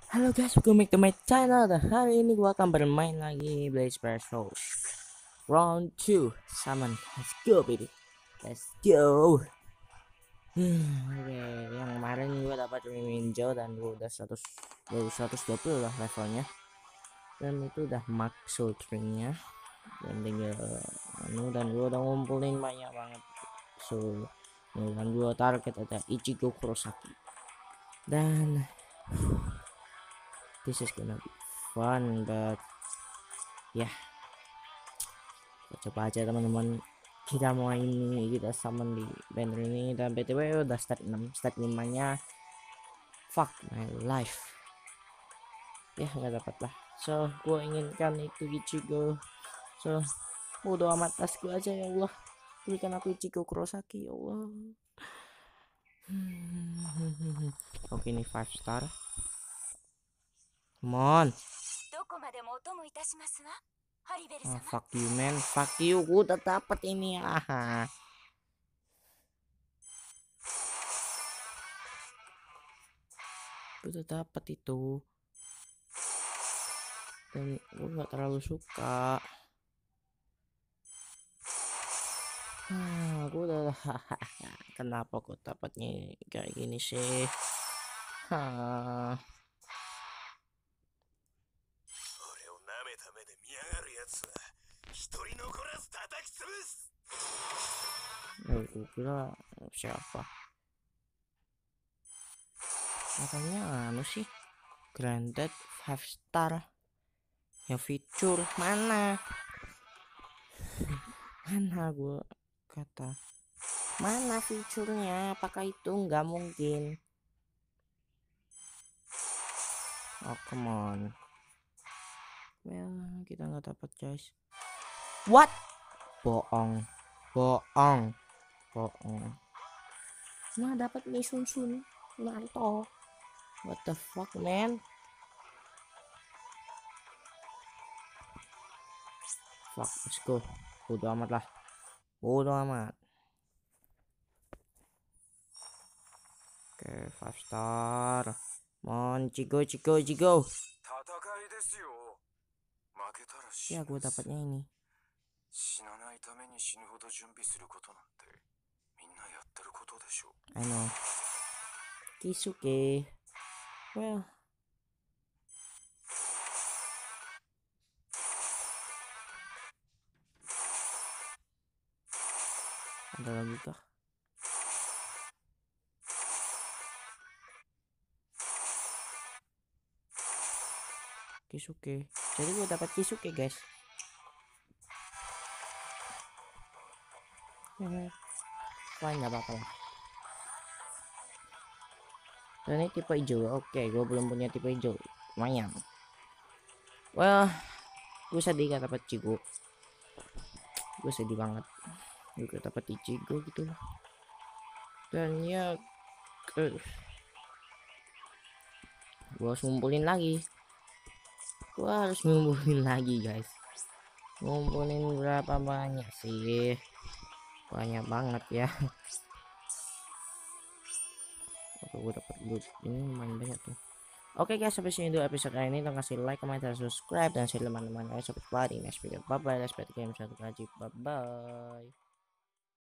Halo guys, welcome back to my channel. Dan hari ini gua akan bermain lagi Blaze Special Round 2 Summon. Let's go baby, let's go. Oke, yang kemarin gua dapat Minjo dan gua udah 120 lah levelnya. Dan itu udah max soul ringnya. Dan tinggal dan gua udah ngumpulin banyak banget soul. Dan gua target ada Ichigo Kurosaki. Dan this is gonna be fun, but ya coba aja teman-teman, kita mau ini kita summon di banner ini. Dan btw udah start 6, start 5 nya fuck my life ya, nggak dapat lah. So gue inginkan itu Ichigo, so bodo amat, tas gue aja. Ya Allah, berikan aku Ichigo Kurosaki ya Allah. Oke, ini 5 star. Come on. Fuck you man, fuck you. Gue udah dapat ini ya. Gue udah dapat itu. Dan gue nggak terlalu suka. Gue udah kenapa kok dapatnya kayak gini sih? Gue kira siapa? Katanya anu sih, granted 5 star ya, fitur mana? Mana gue kata mana fiturnya? Apakah itu nggak mungkin? Oh come on. Well, kita nggak dapat guys. What? Bohong, bohong, bohong. Nah, dapat nih Sun Naruto. What the fuck man? Fuck, let's go. Bodo amat lah, bodo amat. Oke, 5 star. Mon, Chigo. Ya, gue dapatnya ini. I know. Kisuke. Well, ada lagi kah? Kisuke. Jadi gue dapat Kisuke guys. Fine, nggak apa-apa lah. Dan ini tipe hijau. Oke, gue belum punya tipe hijau. Lumayan. Well, gue sedih gak dapat Chigo. Gue sedih banget. Gue gak dapat Ichigo gitu. Dan ya, gue harus ngumpulin lagi. Guys. Ngumpulin berapa banyak sih? Banyak banget ya. Oke, gue dapat loot ini lumayan banyak tuh. Oke guys, sampai sini dulu episode kali ini. Tolong kasih like, comment, dan subscribe, dan share teman-teman. Sampai jumpa di next video. Bye bye. Let's play the game. Satu lagi. Bye bye.